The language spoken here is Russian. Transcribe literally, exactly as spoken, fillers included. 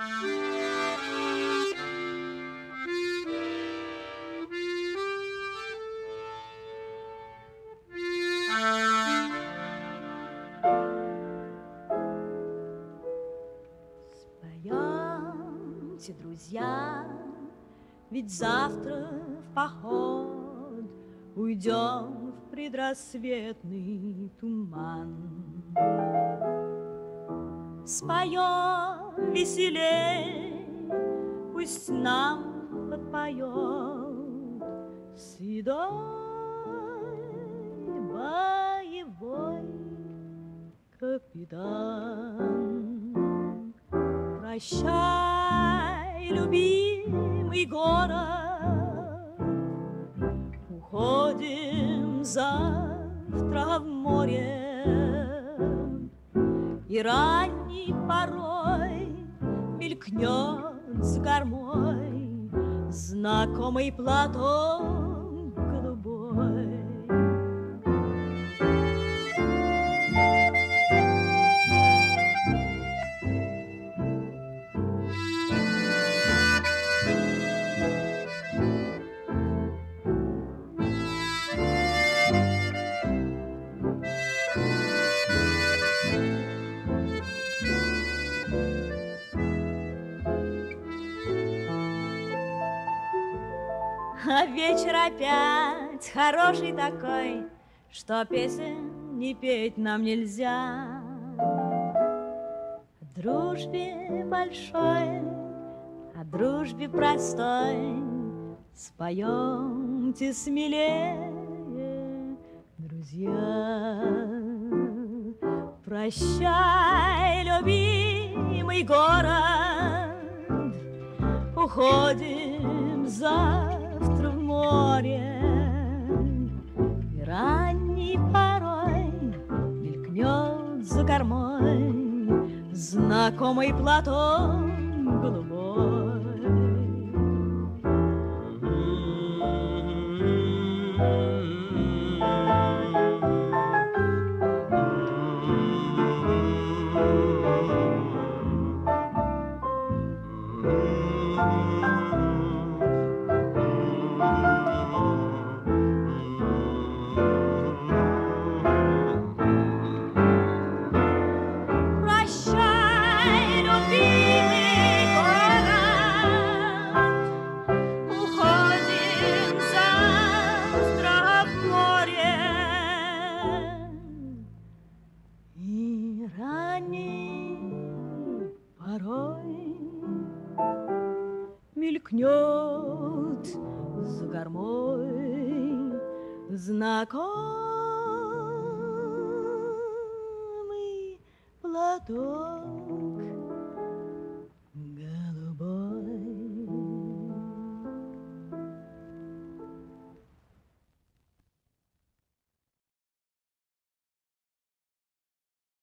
Споемте, друзья, ведь завтра в поход уйдем в предрассветный туман. Споем веселей, пусть нам подпоет седой боевой капитан. Прощай, любимый город, уходим завтра в море, и ранней порой мелькнет с кормой знакомый платок голубой. А вечер опять хороший такой, что песен не петь нам нельзя. О дружбе большой, о дружбе простой споемте смелее, друзья. Прощай, любимый город, уходим завтра в море, и ранней порой мелькнет за кормой знакомый платок голубой. Мелькнет за кормой знакомый платок.